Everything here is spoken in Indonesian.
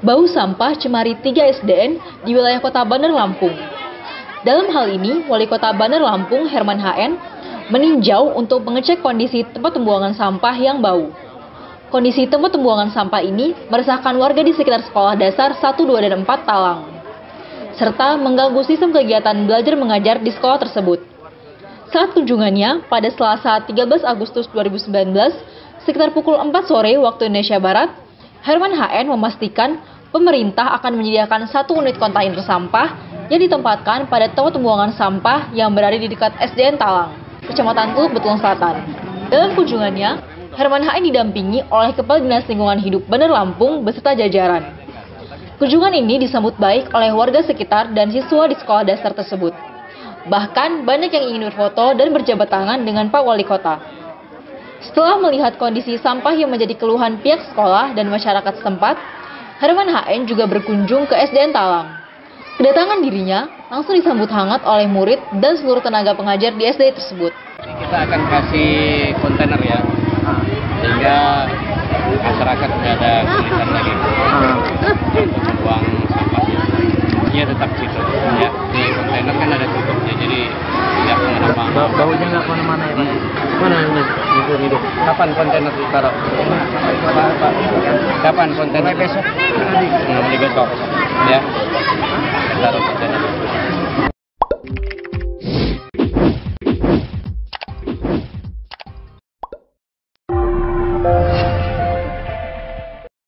bau sampah cemari 3 SDN di wilayah Kota Bandar Lampung. Dalam hal ini, Wali Kota Bandar Lampung Herman HN meninjau untuk mengecek kondisi tempat pembuangan sampah yang bau. Kondisi tempat pembuangan sampah ini meresahkan warga di sekitar sekolah dasar 1, 2, dan 4 Talang, serta mengganggu sistem kegiatan belajar mengajar di sekolah tersebut. Saat kunjungannya pada Selasa 13 Agustus 2019, sekitar pukul 4 sore waktu Indonesia Barat, Herman HN memastikan pemerintah akan menyediakan 1 unit kontainer sampah yang ditempatkan pada tempat pembuangan sampah yang berada di dekat SDN Talang, Kecamatan Teluk Betung Selatan. Dalam kunjungannya, Herman HN didampingi oleh Kepala Dinas Lingkungan Hidup Bandar Lampung beserta jajaran. Kunjungan ini disambut baik oleh warga sekitar dan siswa di sekolah dasar tersebut. Bahkan banyak yang ingin berfoto dan berjabat tangan dengan Pak Wali Kota. Setelah melihat kondisi sampah yang menjadi keluhan pihak sekolah dan masyarakat setempat, Herman HN juga berkunjung ke SDN Talang. Kedatangan dirinya langsung disambut hangat oleh murid dan seluruh tenaga pengajar di SD tersebut. Kita akan kasih kontainer ya, sehingga masyarakat tidak ada kesulitan lagi untuk membuang sampahnya. Iya tetap situ ya. Di kontainer kan ada tutupnya, jadi tidak kemana-mana. Baunya nggak kemana-mana ya Pak? Mana hidup? Kapan kontainer ditaruh? Kapan kontainer? Besok. Besok.